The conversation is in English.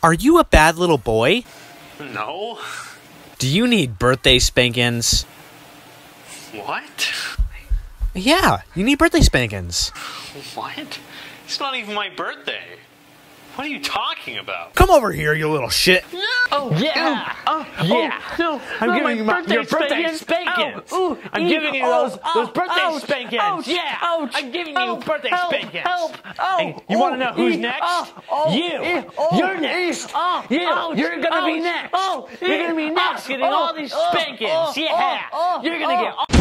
Are you a bad little boy? No. Do you need birthday spankings? What? Yeah, you need birthday spankings. What? It's not even my birthday. What are you talking about? Come over here, you little shit. Oh, yeah. Yeah. No, I'm giving you your birthday spankings. I'm giving you those birthday spankings. Ouch, Yeah. ouch, I'm giving you birthday spankings. Help. Hey, you want to know who's next? You. You're next. You're going to be next. You're going to be next getting all these spankings. Yeah. You're going to get